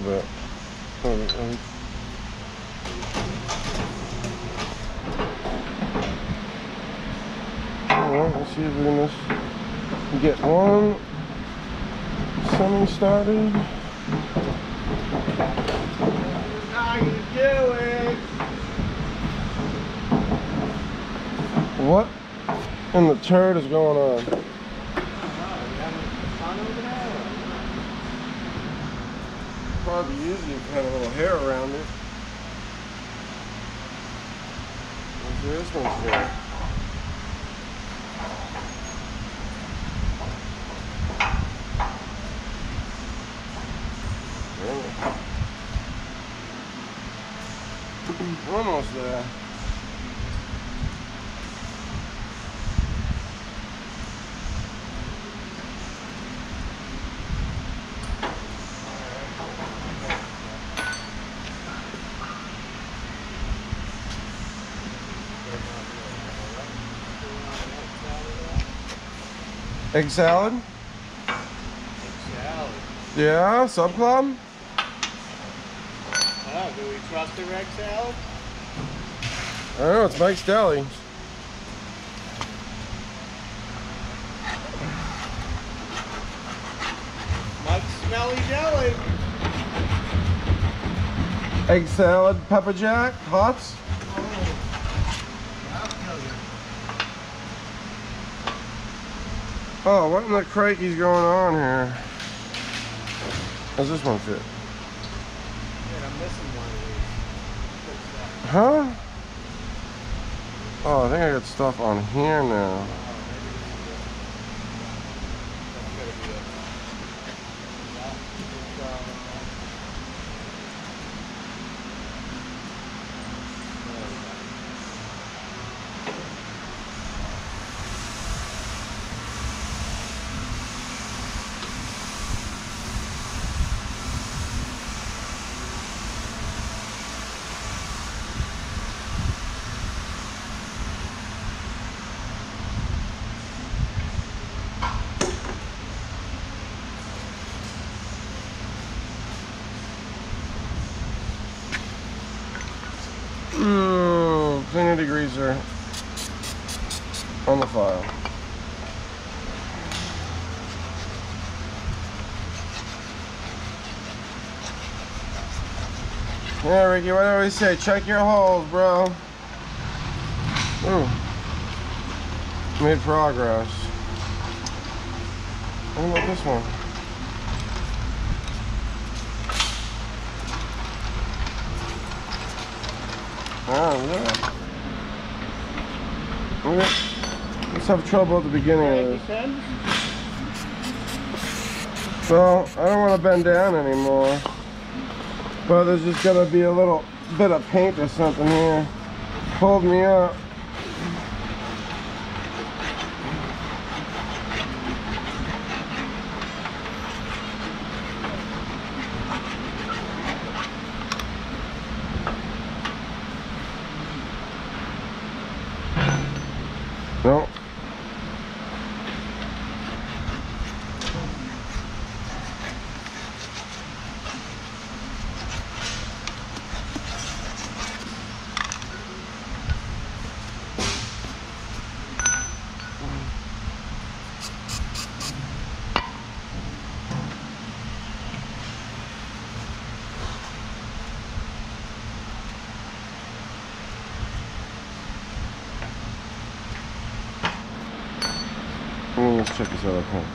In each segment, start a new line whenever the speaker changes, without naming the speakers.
bit. Alright, let's see if we can just get one semi-started.
How you doing?
What in the turd is going on? Probably easy if you had a little hair around it. Let's see this one's for. We're almost there. Egg salad?
Egg salad.
Yeah, sub club?
Oh, do we trust the egg salad?
I don't know, it's Mike's Deli.
Mike's Smelly Deli.
Egg salad, pepper jack, hots? Oh, what in the crikey's going on here? How's this one fit?
Yeah, I'm missing one of these.
Huh? Oh, I think I got stuff on here now. Plenty of degreaser on the file. Yeah, Ricky, what do I always say? Check your holes, bro. Ooh. Made progress. What about this one? Oh, yeah. Okay. Let's have trouble at the beginning of this. So, I don't want to bend down anymore. But there's just gotta be a little bit of paint or something here. Hold me up. No. Let's check this out. Okay.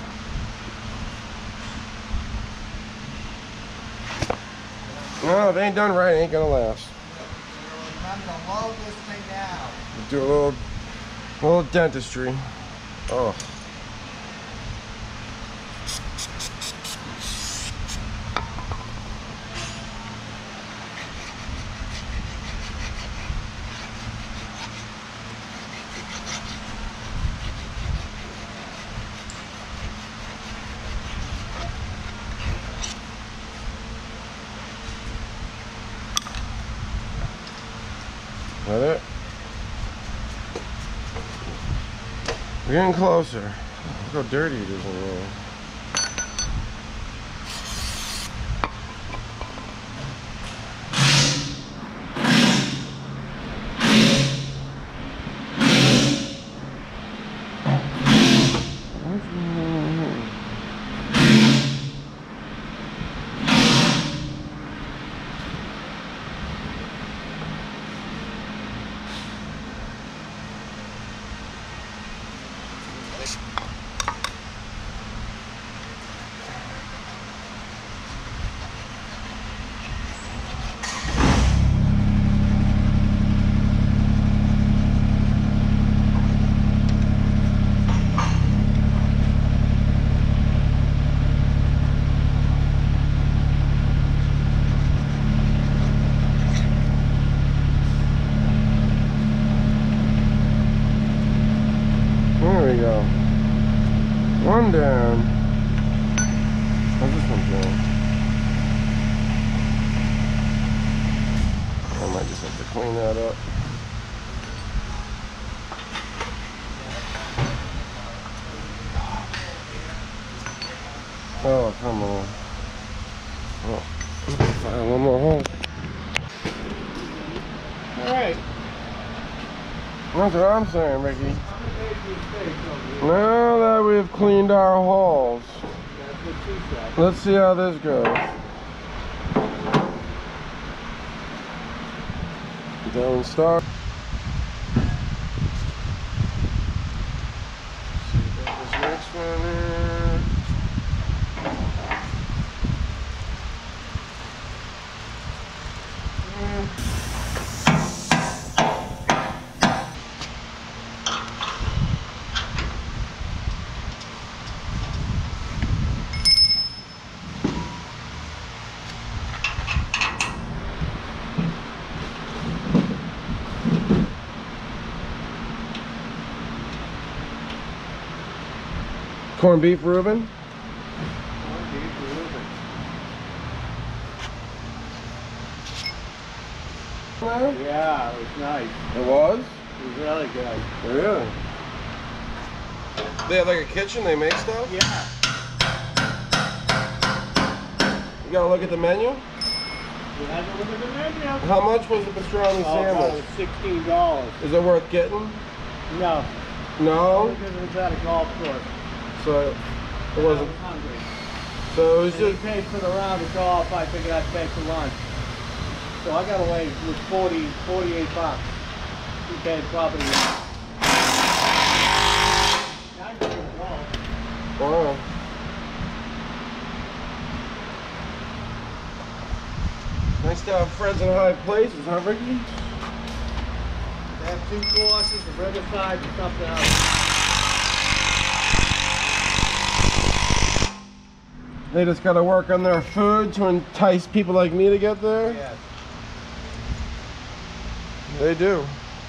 No, if it ain't done right, it ain't gonna last.
I'm gonna load this thing down.
Do a little dentistry. Oh. Is that it? We're getting closer. Look how dirty it is in there. one down. How's this one doing? I might just have to clean that up. Oh, come on. Oh, find one more hole.
Alright.
That's what I'm saying, Ricky. Now that we've cleaned our holes, let's see how this goes. Don't start. See about this next one here. Corned beef Reuben.
Yeah, it was nice.
It was?
It was really good.
Really? They have like a kitchen, they make stuff?
Yeah.
You gotta look at the menu?
You had to look at the menu.
How much was the pastrami sandwich?
$16.
Is it worth getting?
No.
No?
Because it was at a golf course.
So it wasn't.
I was hungry.
So it was
And he
just.
paid for the round of golf. I figured I'd pay for lunch. So I got away with 48 bucks. He paid probably.
Wow. Nice to have friends in high places, huh, Ricky?
They have 2 courses, the Riverside and something else.
They just gotta work on their food to entice people like me to get there?
Yes.
They do.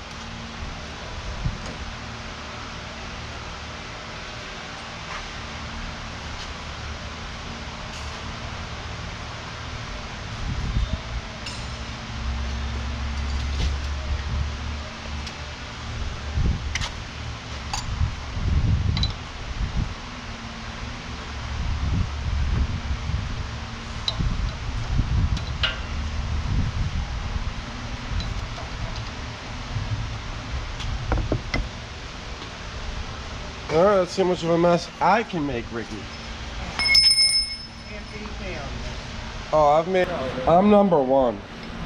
All right, let's see how much of a mess I can make, Ricky.
Can't beat me on this.
Oh, I'm number 1.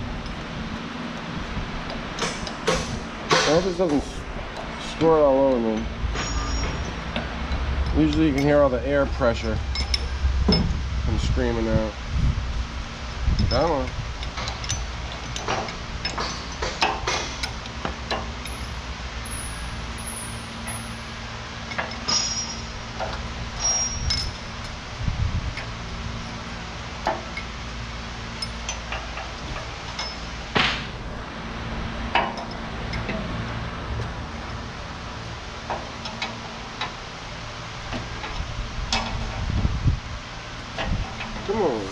I hope this doesn't squirt all over me. Usually you can hear all the air pressure from screaming out. Come on. Come on.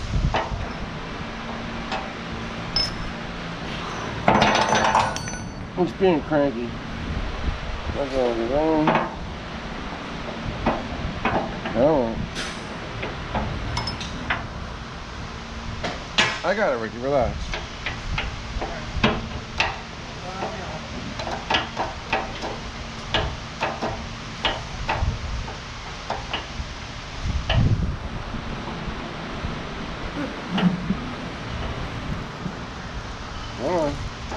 He's being cranky. That's all he's doing. Oh. I got it, Ricky. Relax. Come on.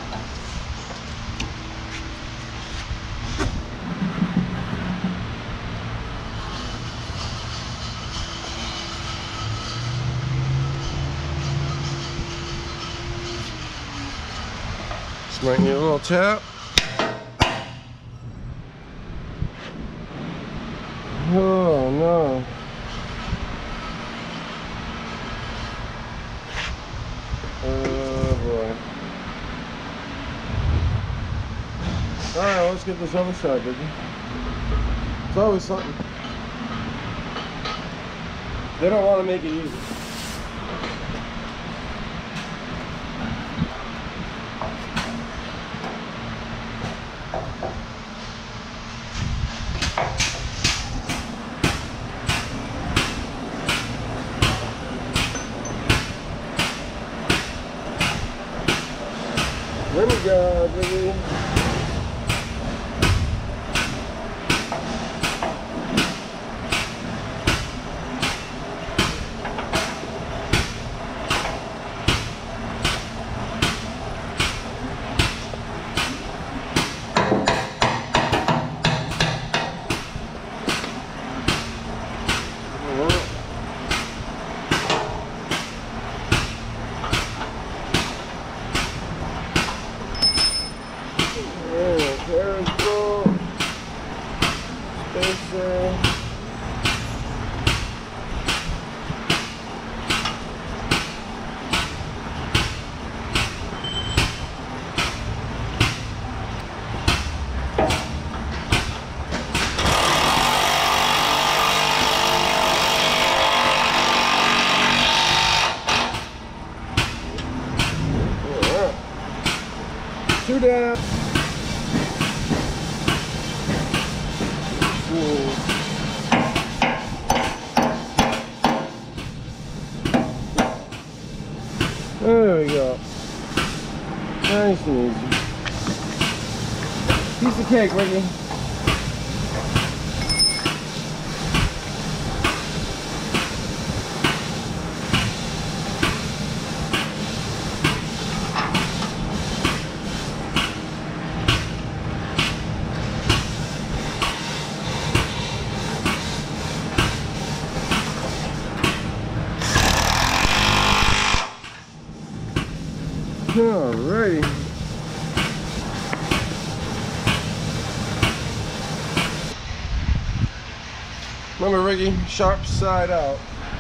Just might need a little tap. Oh no. Oh boy. Alright, let's get this other side, Ricky. It's always something. They don't want to make it easy. There we go, baby. Two down. There we go. Nice and easy. Piece of cake, Ricky. Alrighty. Remember, Ricky, sharp side out.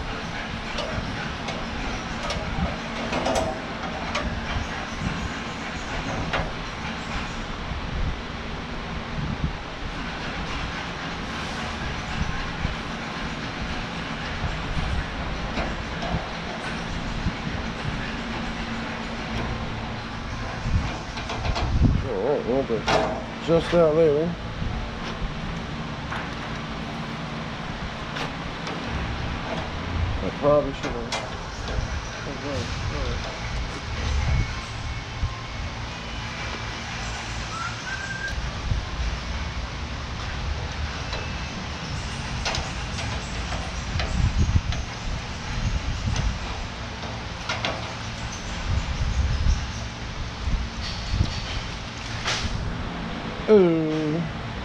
Alright, we'll have to adjust that later. I probably should have. Ooh.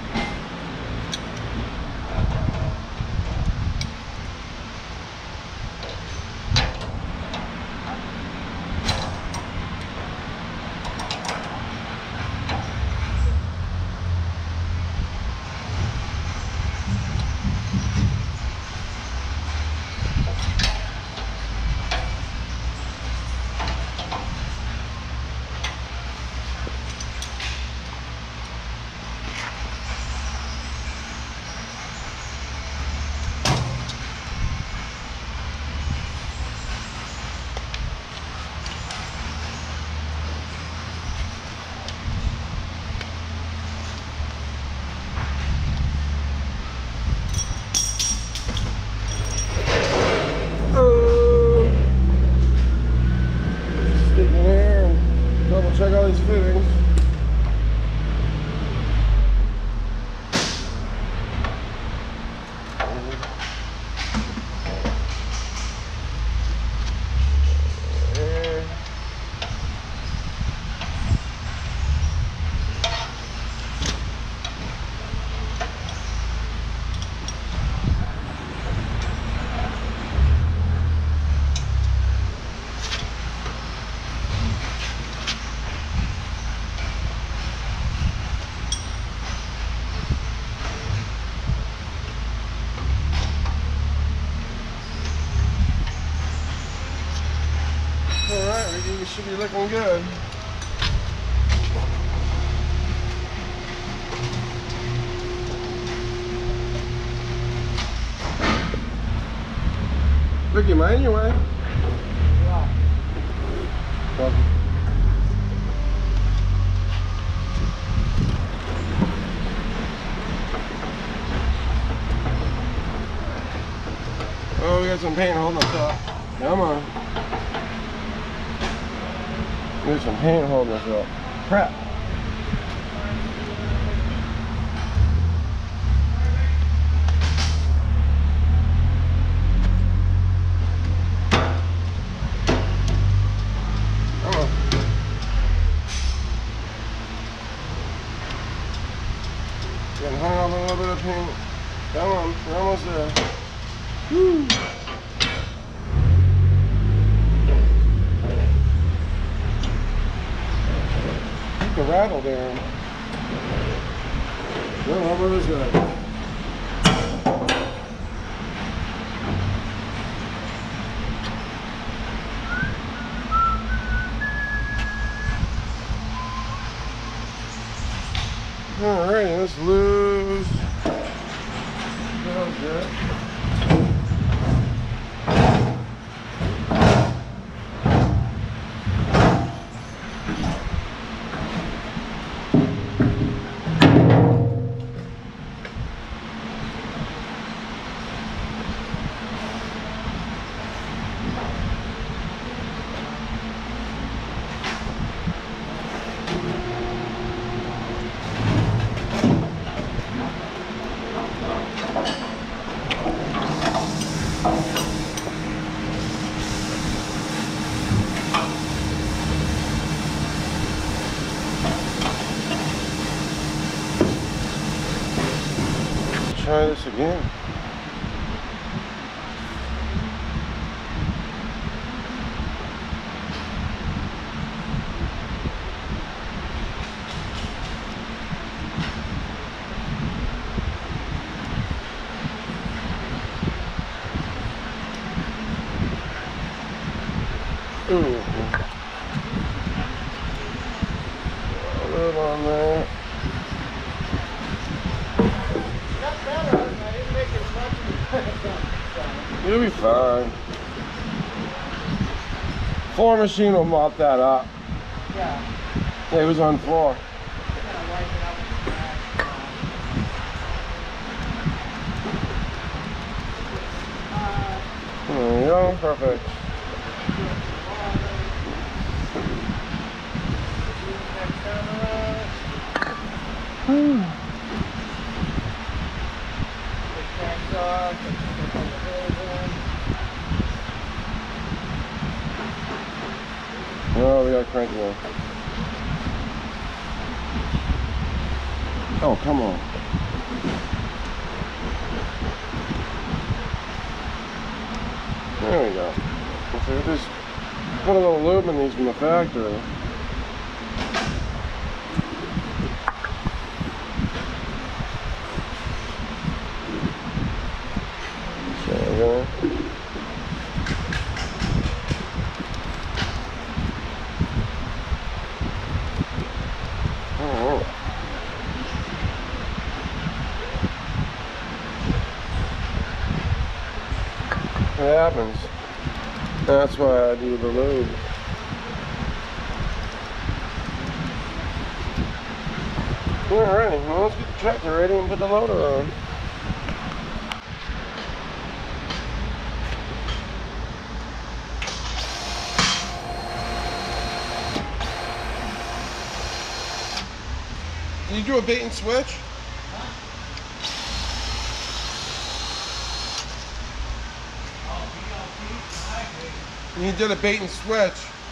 Check all these fittings. Alright, Ricky, you should be looking good. Take your mind your way.
Yeah.
Welcome. Oh, we got some paint holding us up. Come on. We got some paint holding us up. Crap. Come on. Getting hung up a little bit of paint. Come on, we're almost there. Woo. The rattle there. Well, how is that? Alright, let's lose. That was good. Try this again. Ooh. A little on there. You'll be fine. Floor machine will mop that up.
Yeah.
It was on floor. There you go, perfect. Oh, we got cranky one. Oh, come on. There we go. So we just put a little lube in these from the factory. There we go. It happens. That's why I do the load. Alrighty, well, let's get the tractor ready and put the loader on. Did you do a bait and switch? You did a bait and switch.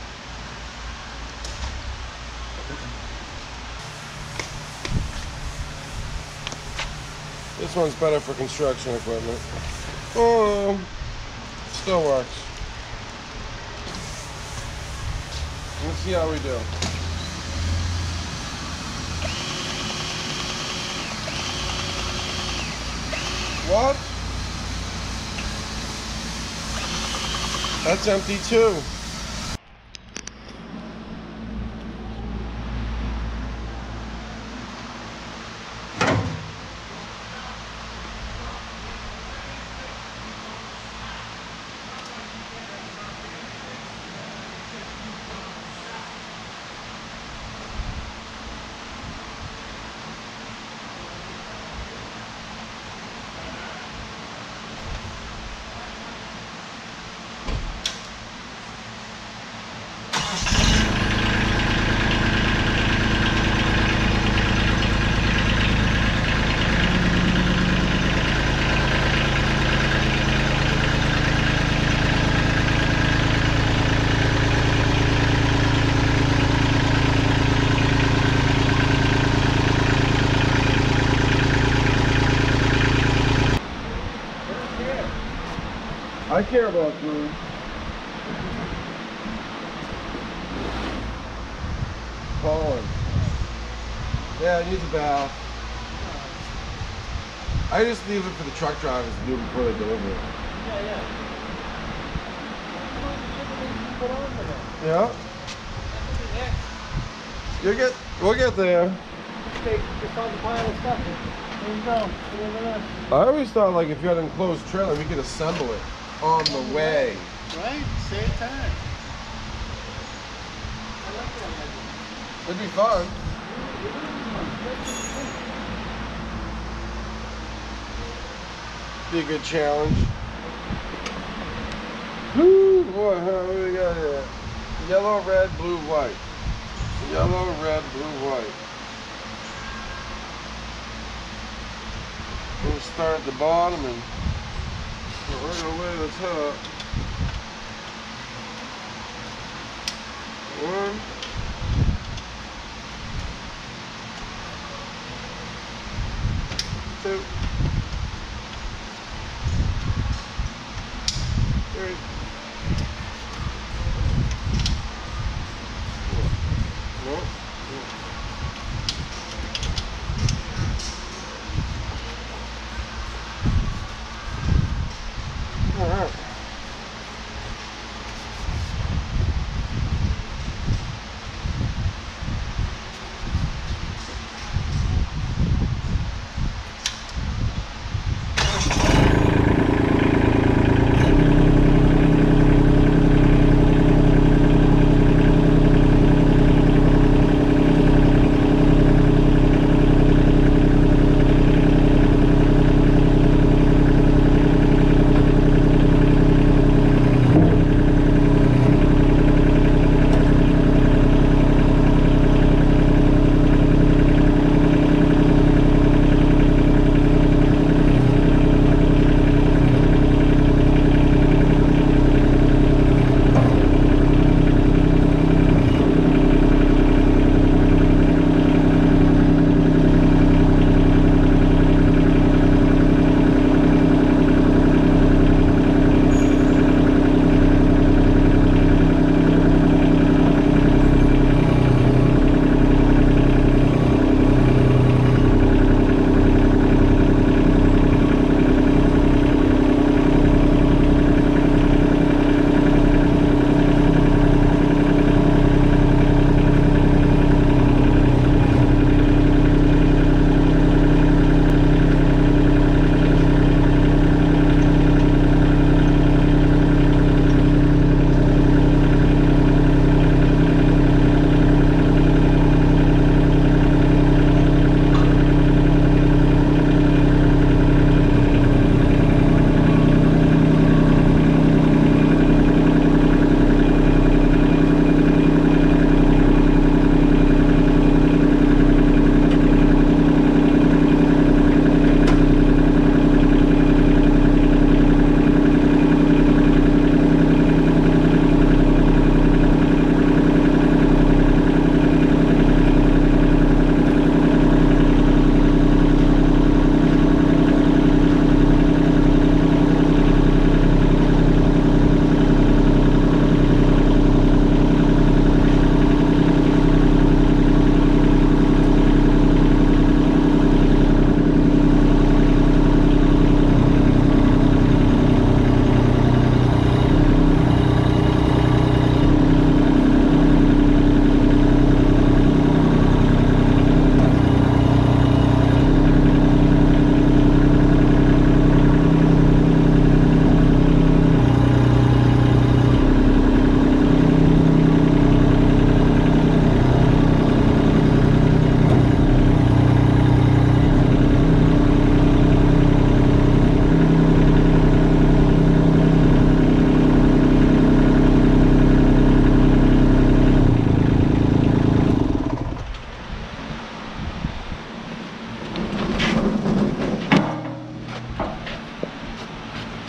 This one's better for construction equipment. Oh, still works. Let's see how we do. What? That's empty too. I care about food. Pollen. Yeah, it needs a bath. I just leave it for the truck drivers to do before they deliver it. Yeah. We'll get there.
Just on the pile of stuff. There you go.
I always thought like if you had an enclosed trailer, we could assemble it on the way.
Right? Same time.
It'd be fun. Be a good challenge. Woo, boy, what do we got here? Yellow, red, blue, white. Yellow, red, blue, white. We'll start at the bottom and work our way to the top. One. Two. Three. Four. All right.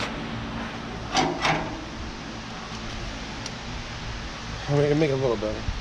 Make it a little better.